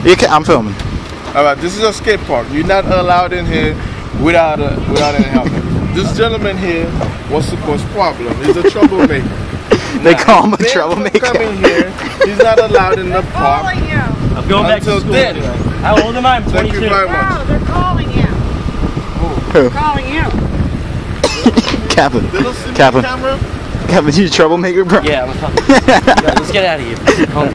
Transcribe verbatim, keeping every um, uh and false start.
You can, I'm filming. Alright, this is a skate park. You're not allowed in here without a, without any helmet. This gentleman here wants to cause problem. He's a troublemaker. They now, call him a troublemaker. Coming here, he's not allowed in the park. I'm going back to school then. anyway. How old am I? I'm twenty-two. Thank you very much. No, they're calling you. Who? They're calling you. Kaplan. They don't see me on Kaplan. camera? Kaplan, you a troublemaker, bro? Yeah, I'm a fucking. Let's get out of here.